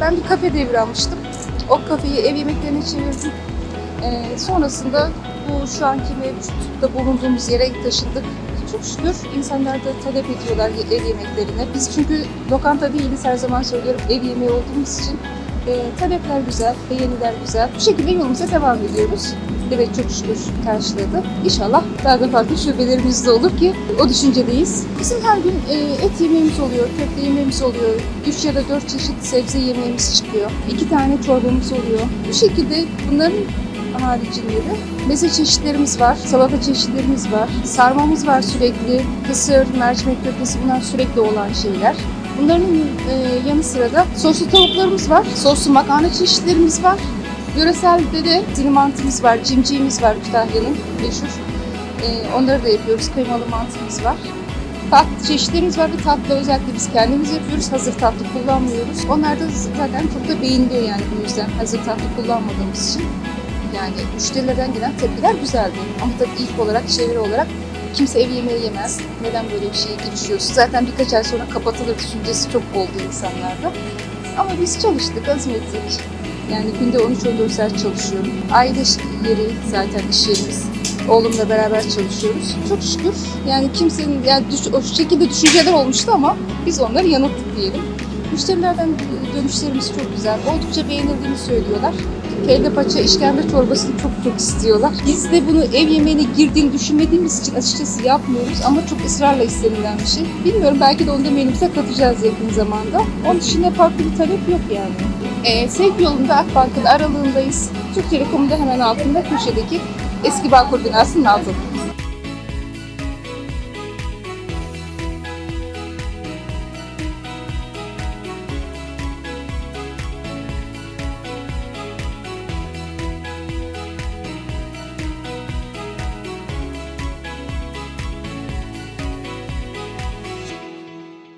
Ben bir kafe devralmıştım. O kafeyi ev yemeklerine çevirdim. Sonrasında bu şu anki mevcutta bulunduğumuz yere taşındık. Çok şükür insanlar da talep ediyorlar ev yemeklerine. Biz çünkü lokanta değiliz, her zaman söylüyorum, ev yemeği olduğumuz için talepler güzel, beğeniler güzel. Bu şekilde yolumuza devam ediyoruz. Evet, çok şükür karşıladı. İnşallah daha da farklı şubelerimiz de olur ki o düşüncedeyiz. Bizim her gün et yemeğimiz oluyor, köfte yemeğimiz oluyor. 3 ya da 4 çeşit sebze yemeğimiz çıkıyor. 2 tane çorbamız oluyor. Bu şekilde bunların haricinde de meze çeşitlerimiz var, salata çeşitlerimiz var, sarmamız var sürekli, kısır, mercimek köftesi, bunlar sürekli olan şeyler. Bunların yanı sıra da soslu tavuklarımız var, soslu makarna çeşitlerimiz var. Yöreselde de dili mantımız var, cimciğimiz var Kütahya'nın meşhur. Onları da yapıyoruz, kıymalı mantımız var. Tatlı çeşitlerimiz var ve tatlı özellikle biz kendimiz yapıyoruz, hazır tatlı kullanmıyoruz. Onlar da zaten çok da beğeniliyor yani bu yüzden hazır tatlı kullanmadığımız için. Yani müşterilerden gelen tepkiler güzeldi. Ama tabii ilk olarak, çevre olarak kimse ev yemeği yemez. Neden böyle bir şeye girişiyorsun? Zaten birkaç ay sonra kapatılır düşüncesi çok oldu insanlarda. Ama biz çalıştık, azmettik. Yani günde 13-14 saat çalışıyorum. Aile yeri zaten iş yerimiz. Oğlumla beraber çalışıyoruz. Çok şükür yani kimsenin yani o şekilde düşünceler olmuştu ama biz onları yanılttık diyelim. Müşterilerden dönüşlerimiz çok güzel. Oldukça beğenildiğini söylüyorlar. Kelle paça, işkembe çorbasını çok istiyorlar. Biz de bunu ev yemeğine girdiğini düşünmediğimiz için açıkçası yapmıyoruz ama çok ısrarla istenilen bir şey. Bilmiyorum, belki de onu da menümüze katacağız yakın zamanda. Onun dışında farklı bir talep yok yani. Sevgi yolunda Akbank'ın aralığındayız. Türk Telekom'un da hemen altında köşedeki eski Bağkur binasının altında.